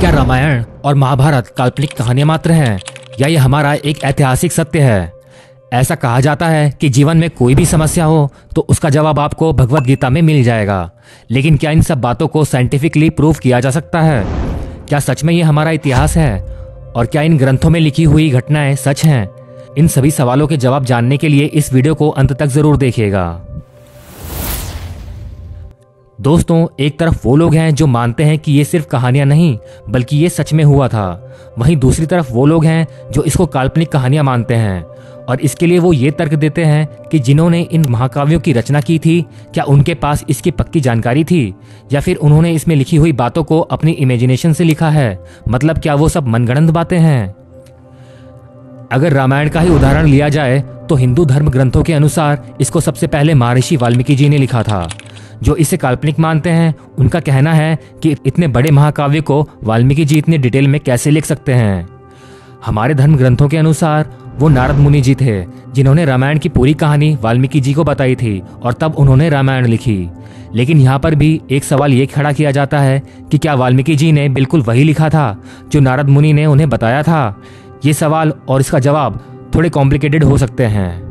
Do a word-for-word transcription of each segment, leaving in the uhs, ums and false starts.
क्या रामायण और महाभारत काल्पनिक कहानियां मात्र हैं या ये हमारा एक ऐतिहासिक सत्य है? ऐसा कहा जाता है कि जीवन में कोई भी समस्या हो तो उसका जवाब आपको भगवत गीता में मिल जाएगा। लेकिन क्या इन सब बातों को साइंटिफिकली प्रूव किया जा सकता है? क्या सच में ये हमारा इतिहास है? और क्या इन ग्रंथों में लिखी हुई घटनाएं सच हैं? इन सभी सवालों के जवाब जानने के लिए इस वीडियो को अंत तक जरूर देखिएगा। दोस्तों, एक तरफ वो लोग हैं जो मानते हैं कि ये सिर्फ कहानियां नहीं बल्कि ये सच में हुआ था। वहीं दूसरी तरफ वो लोग हैं जो इसको काल्पनिक कहानियां मानते हैं और इसके लिए वो ये तर्क देते हैं कि जिन्होंने इन महाकाव्यों की रचना की थी क्या उनके पास इसकी पक्की जानकारी थी या फिर उन्होंने इसमें लिखी हुई बातों को अपनी इमेजिनेशन से लिखा है। मतलब क्या वो सब मनगढ़ंत बातें हैं? अगर रामायण का ही उदाहरण लिया जाए तो हिंदू धर्म ग्रंथों के अनुसार इसको सबसे पहले महर्षि वाल्मीकि जी ने लिखा था। जो इसे काल्पनिक मानते हैं उनका कहना है कि इतने बड़े महाकाव्य को वाल्मीकि जी इतने डिटेल में कैसे लिख सकते हैं। हमारे धर्म ग्रंथों के अनुसार वो नारद मुनि जी थे जिन्होंने रामायण की पूरी कहानी वाल्मीकि जी को बताई थी और तब उन्होंने रामायण लिखी। लेकिन यहाँ पर भी एक सवाल ये खड़ा किया जाता है कि क्या वाल्मीकि जी ने बिल्कुल वही लिखा था जो नारद मुनि ने उन्हें बताया था? ये सवाल और इसका जवाब थोड़े कॉम्प्लिकेटेड हो सकते हैं।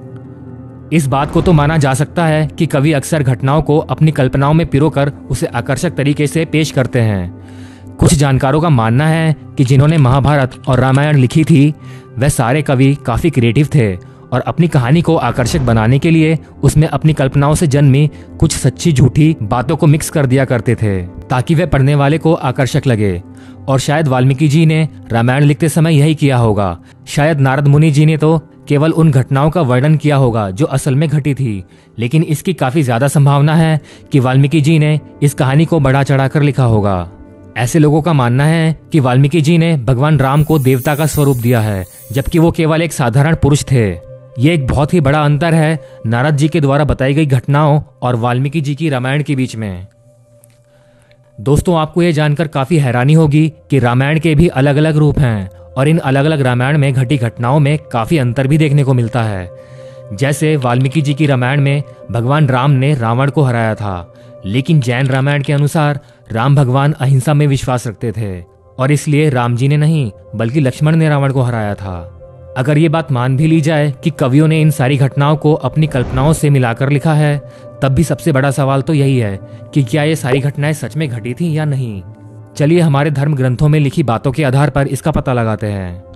इस बात को तो माना जा सकता है कि कवि अक्सर घटनाओं को अपनी कल्पनाओं में पिरोकर उसे आकर्षक तरीके से पेश करते हैं। कुछ जानकारों का मानना है कि जिन्होंने महाभारत और रामायण लिखी थी वह सारे कवि काफी क्रिएटिव थे और अपनी कहानी को आकर्षक बनाने के लिए उसमें अपनी कल्पनाओं से जन्मी कुछ सच्ची झूठी बातों को मिक्स कर दिया करते थे ताकि वह पढ़ने वाले को आकर्षक लगे। और शायद वाल्मीकि जी ने रामायण लिखते समय यही किया होगा। शायद नारद मुनि जी ने तो केवल उन घटनाओं का वर्णन किया होगा जो असल में घटी थी। लेकिन इसकी काफी ज्यादा संभावना है कि वाल्मीकि जी ने इस कहानी को बढ़ा चढ़ाकर लिखा होगा। ऐसे लोगों का मानना है कि वाल्मीकि जी ने भगवान राम को देवता का स्वरूप दिया है जबकि वो केवल एक साधारण पुरुष थे। ये एक बहुत ही बड़ा अंतर है नारद जी के द्वारा बताई गई घटनाओं और वाल्मीकि जी की रामायण के बीच में। दोस्तों, आपको ये जानकर काफी हैरानी होगी कि रामायण के भी अलग अलग रूप हैं और इन अलग अलग रामायण में घटी घटनाओं में काफी अंतर भी देखने को मिलता है। जैसे वाल्मीकि जी की रामायण में भगवान राम ने रावण को हराया था, लेकिन जैन रामायण के अनुसार राम भगवान अहिंसा में विश्वास रखते थे और इसलिए राम जी ने नहीं बल्कि लक्ष्मण ने रावण को हराया था। अगर ये बात मान भी ली जाए कि कवियों ने इन सारी घटनाओं को अपनी कल्पनाओं से मिलाकर लिखा है, तब भी सबसे बड़ा सवाल तो यही है कि क्या ये सारी घटनाएं सच में घटी थी या नहीं। चलिए हमारे धर्म ग्रंथों में लिखी बातों के आधार पर इसका पता लगाते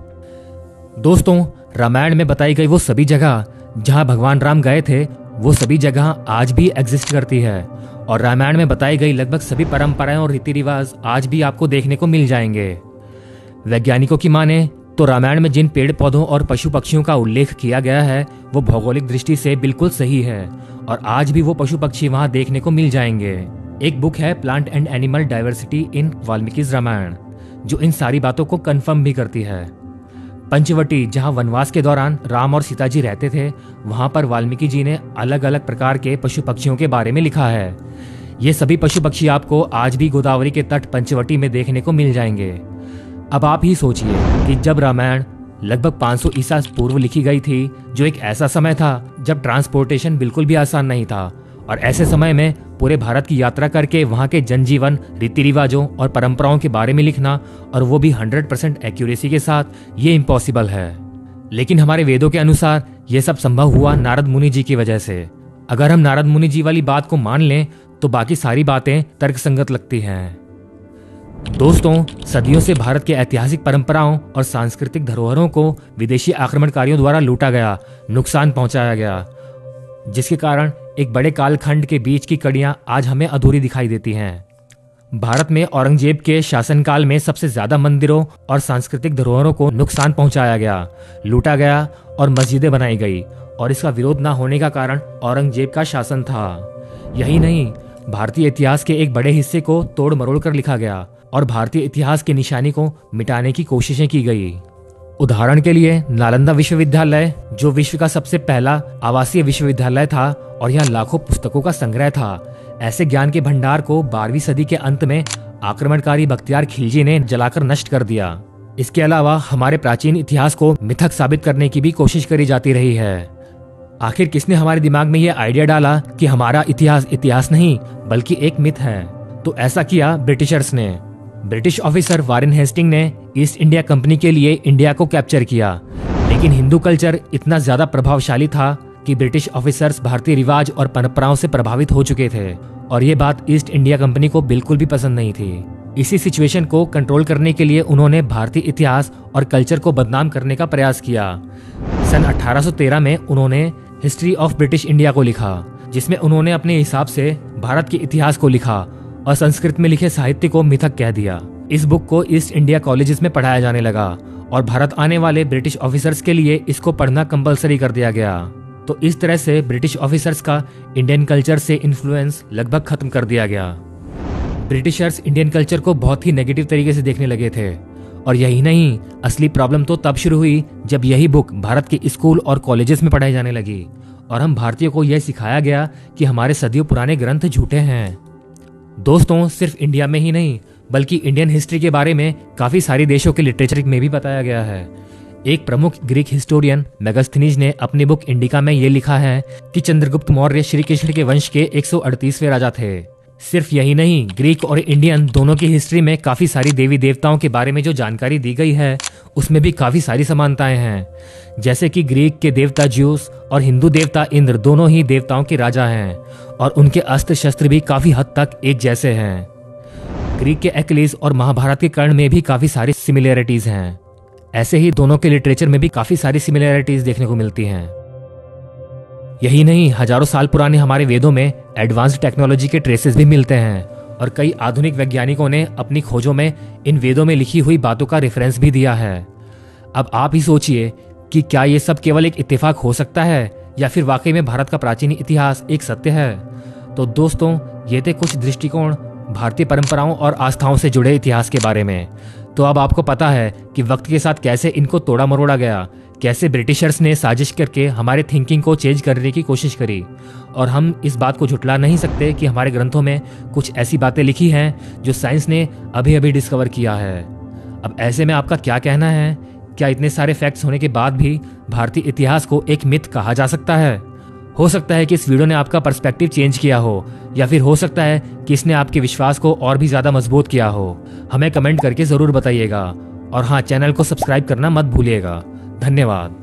हैं। दोस्तों, रामायण में बताई गई वो सभी जगह जहां भगवान राम गए थे वो सभी जगह आज भी एग्जिस्ट करती है और रामायण में बताई गई लगभग सभी परंपराएं और रीति रिवाज आज भी आपको देखने को मिल जाएंगे। वैज्ञानिकों की माने तो रामायण में जिन पेड़ पौधों और पशु पक्षियों का उल्लेख किया गया है वो भौगोलिक दृष्टि से बिल्कुल सही है और आज भी वो पशु पक्षी वहां देखने को मिल जाएंगे। एक बुक है plant and animal diversity in Valmiki's Ramayana जो इन सारी बातों को कंफर्म भी करती है। पंचवटी, जहां वनवास के दौरान राम और सीता जी रहते थे, वहां पर वाल्मीकि जी ने अलग अलग प्रकार के पशु पक्षियों के बारे में लिखा है। ये सभी पशु पक्षी आपको आज भी गोदावरी के तट पंचवटी में देखने को मिल जाएंगे। अब आप ही सोचिए कि जब रामायण लगभग पाँच सौ ईसा पूर्व लिखी गई थी, जो एक ऐसा समय था जब ट्रांसपोर्टेशन बिल्कुल भी आसान नहीं था और ऐसे समय में पूरे भारत की यात्रा करके वहां के जनजीवन, रीति रिवाजों और परंपराओं के बारे में लिखना और वो भी हंड्रेड परसेंट एक्यूरेसी के साथ, ये इम्पॉसिबल है। लेकिन हमारे वेदों के अनुसार ये सब संभव हुआ नारद मुनि जी की वजह से। अगर हम नारद मुनि जी वाली बात को मान लें तो बाकी सारी बातें तर्कसंगत लगती हैं। दोस्तों, सदियों से भारत के ऐतिहासिक परंपराओं और सांस्कृतिक धरोहरों को विदेशी आक्रमणकारियों द्वारा लूटा गया, नुकसान पहुंचाया गया, जिसके कारण एक बड़े कालखंड के बीच की कड़ियां आज हमें अधूरी दिखाई देती हैं। भारत में औरंगजेब के शासनकाल में सबसे ज्यादा मंदिरों और सांस्कृतिक धरोहरों को नुकसान पहुंचाया गया, लूटा गया और मस्जिदें बनाई गई और इसका विरोध न होने का कारण औरंगजेब का शासन था। यही नहीं, भारतीय इतिहास के एक बड़े हिस्से को तोड़ मरोड़ कर लिखा गया और भारतीय इतिहास की निशानी को मिटाने की कोशिशें की गई। उदाहरण के लिए नालंदा विश्वविद्यालय, जो विश्व का सबसे पहला आवासीय विश्वविद्यालय था और यहाँ लाखों पुस्तकों का संग्रह था, ऐसे ज्ञान के भंडार को बारहवीं सदी के अंत में आक्रमणकारी बख्तियार खिलजी ने जलाकर नष्ट कर दिया। इसके अलावा हमारे प्राचीन इतिहास को मिथक साबित करने की भी कोशिश करी जाती रही है। आखिर किसने हमारे दिमाग में यह आइडिया डाला कि हमारा इतिहास इतिहास नहीं बल्कि एक मिथ है? तो ऐसा किया ब्रिटिशर्स ने। ब्रिटिश ऑफिसर वारेन हेस्टिंग ने ईस्ट इंडिया कंपनी के लिए इंडिया को कैप्चर किया, लेकिन हिंदू कल्चर इतना ज्यादा प्रभावशाली था कि ब्रिटिश ऑफिसर्स भारतीय रिवाज और परंपराओं से प्रभावित हो चुके थे और ये बात ईस्ट इंडिया कंपनी को बिल्कुल भी पसंद नहीं थी। इसी सिचुएशन को कंट्रोल करने के लिए उन्होंने भारतीय इतिहास और कल्चर को बदनाम करने का प्रयास किया। सन अठारह सौ तेरह में उन्होंने हिस्ट्री ऑफ ब्रिटिश इंडिया को लिखा, जिसमें उन्होंने अपने हिसाब से भारत के इतिहास को लिखा और संस्कृत में लिखे साहित्य को मिथक कह दिया। इस बुक को ईस्ट इंडिया कॉलेजेस में पढ़ाया जाने लगा और भारत आने वाले ब्रिटिश ऑफिसर्स के लिए इसको पढ़ना कंपलसरी कर दिया गया। तो इस तरह से ब्रिटिश ऑफिसर्स का इंडियन कल्चर से इन्फ्लुएंस लगभग खत्म कर दिया गया। ब्रिटिशर्स इंडियन कल्चर को बहुत ही नेगेटिव तरीके से देखने लगे थे और यही नहीं, असली प्रॉब्लम तो तब शुरू हुई जब यही बुक भारत के स्कूल और कॉलेजेस में पढ़ाई जाने लगी और हम भारतीयों को यह सिखाया गया कि हमारे सदियों पुराने ग्रंथ झूठे हैं। दोस्तों, सिर्फ इंडिया में ही नहीं बल्कि इंडियन हिस्ट्री के बारे में काफी सारी देशों के लिटरेचर में भी बताया गया है। एक प्रमुख ग्रीक हिस्टोरियन मेगास्थनीज ने अपनी बुक इंडिका में ये लिखा है कि चंद्रगुप्त मौर्य श्री कृष्ण के वंश के एक सौ अड़तीसवें राजा थे। सिर्फ यही नहीं, ग्रीक और इंडियन दोनों की हिस्ट्री में काफी सारी देवी देवताओं के बारे में जो जानकारी दी गई है उसमें भी काफी सारी समानताएं हैं। जैसे कि ग्रीक के देवता ज्यूस और हिंदू देवता इंद्र दोनों ही देवताओं के राजा हैं और उनके अस्त्र शस्त्र भी काफी हद तक एक जैसे हैं। ग्रीक के एक्लीज और महाभारत के कर्ण में भी काफी सारी सिमिलैरिटीज हैं। ऐसे ही दोनों के लिटरेचर में भी काफी सारी सिमिलैरिटीज देखने को मिलती हैं। यही नहीं, हजारों साल पुराने हमारे वेदों में एडवांस्ड टेक्नोलॉजी के ट्रेसेस भी मिलते हैं और कई आधुनिक वैज्ञानिकों ने अपनी खोजों में इन वेदों में लिखी हुई बातों का रेफरेंस भी दिया है। अब आप ही सोचिए कि क्या ये सब केवल एक इत्तेफाक हो सकता है या फिर वाकई में भारत का प्राचीन इतिहास एक सत्य है। तो दोस्तों, ये थे कुछ दृष्टिकोण भारतीय परंपराओं और आस्थाओं से जुड़े इतिहास के बारे में। तो अब आपको पता है कि वक्त के साथ कैसे इनको तोड़ा मरोड़ा गया, कैसे ब्रिटिशर्स ने साजिश करके हमारे थिंकिंग को चेंज करने की कोशिश करी और हम इस बात को झुठला नहीं सकते कि हमारे ग्रंथों में कुछ ऐसी बातें लिखी हैं जो साइंस ने अभी अभी डिस्कवर किया है। अब ऐसे में आपका क्या कहना है? क्या इतने सारे फैक्ट्स होने के बाद भी भारतीय इतिहास को एक मिथ कहा जा सकता है? हो सकता है कि इस वीडियो ने आपका पर्सपेक्टिव चेंज किया हो या फिर हो सकता है कि इसने आपके विश्वास को और भी ज्यादा मजबूत किया हो। हमें कमेंट करके जरूर बताइएगा और हाँ, चैनल को सब्सक्राइब करना मत भूलिएगा। धन्यवाद।